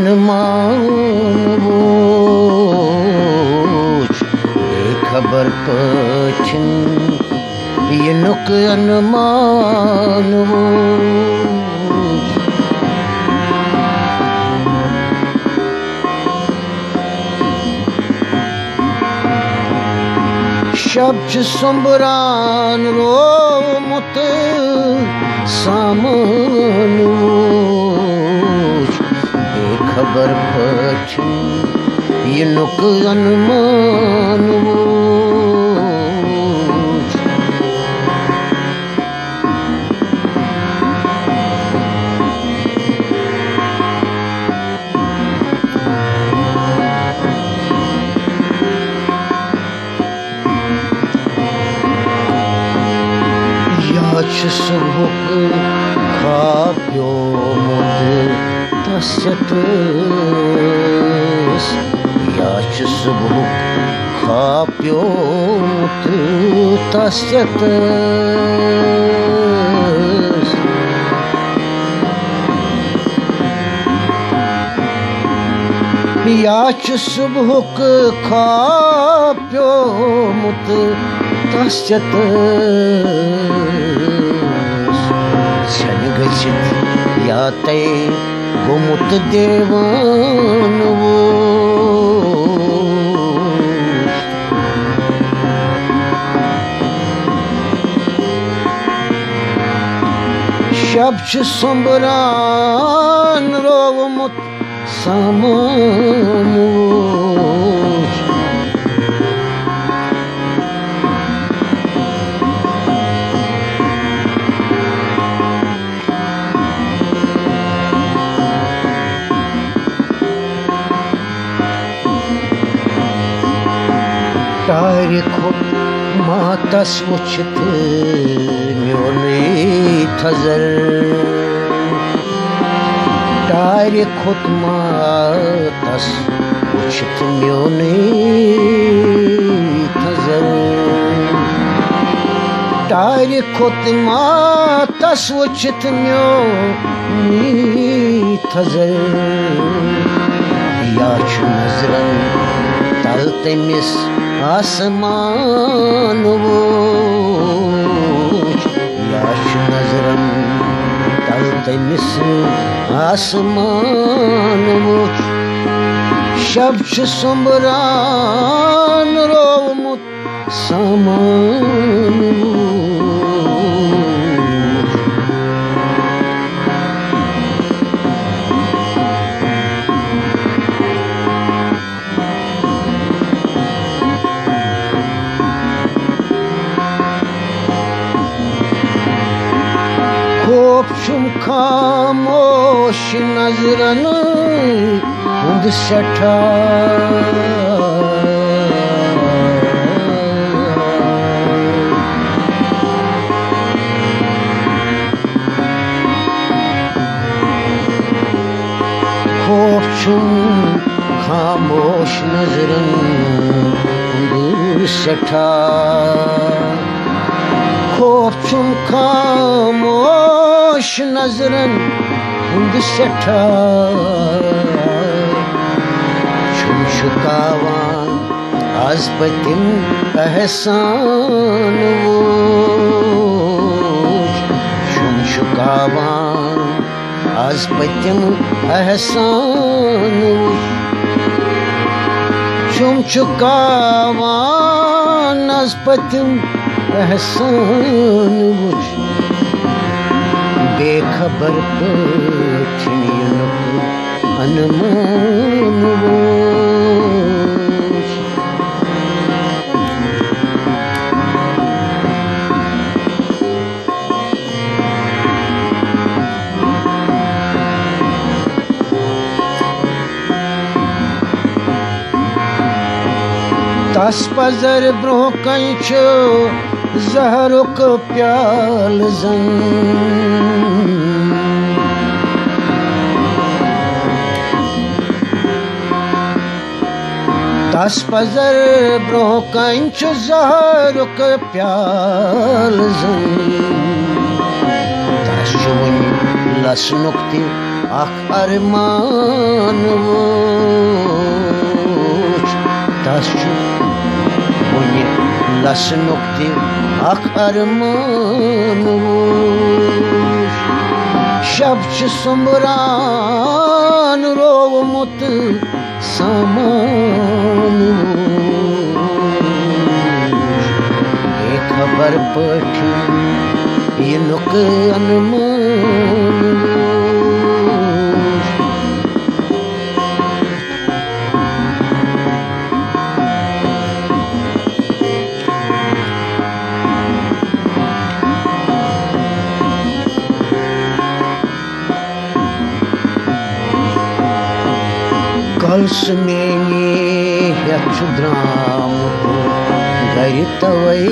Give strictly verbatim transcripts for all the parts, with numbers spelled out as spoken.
अनमान वोच बेखबर पछिन यनुक अनमान वोच शब्द संबरान रो मुत सामान वोच बेखबर पछिन यनुक अनमान वोच याच सुबुक खाप्यो मुद तस्यतस याच सुबुक खाप्यो मुद तस्यतस याच सुबुक खाप्यो मुद तस्यतस छन गच्छित याते गोमुत देवान वोच शब्द संबरान रोमुत सामान वोच तारीखो मातस उचित म्योने थजर तारीखो मातस उचित म्योने थजर तारीखो मातस उचित म्योने थजर याच नजरन तल तमिस आसमान वोच याच नजरन तल तमिस आसमान वोच शब्द संबरान रोमुत सामान वोच खूब खामोश नजरन हुंद सठा खूब खामोश नजरन हुंद सठा खूब खामोश नजरन हुंद सठा शुम शुकावान आज पतिम एहसान वोच शुम शुकावान आज पतिम एहसान वोच शुम शुकावान आज पतिम एहसान वोच बेखबर पछिन यनुक अनमान वोच तस पजर ब्रोह कंच जहरुक प्याल जन तस पजर ब्रोह कंच जहरुक प्याल जन तस चुन लस नुक्ति अख अरमान वोच तस वुनि लसनुक ति अख अरमान वोच शब सुमरान रोवमुत सामान खबर पठी यनुक अनुमान कल्स मेनी यक्ष द्राम गरि तवै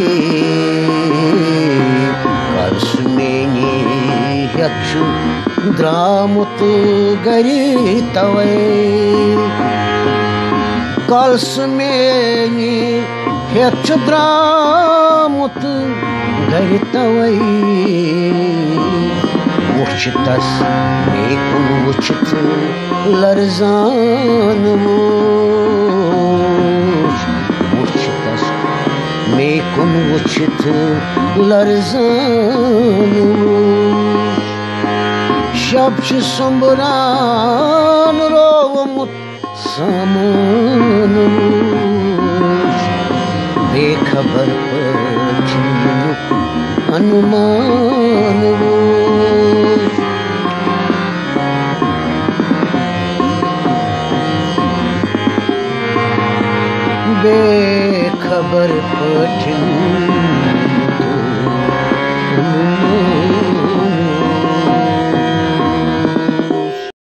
कल्स मेनी यक्ष द्रामुत गरि तवै कल्स मेनी यक्ष द्रामुत गरि तवै वुचतस मेकुन वुचत लरजान वोच वुचतस मेकुन वुचत लरजान वोच शब सुमरान रोवमुत सामान वोच बेखबर पठी अनुमान वोच बेखबर पठी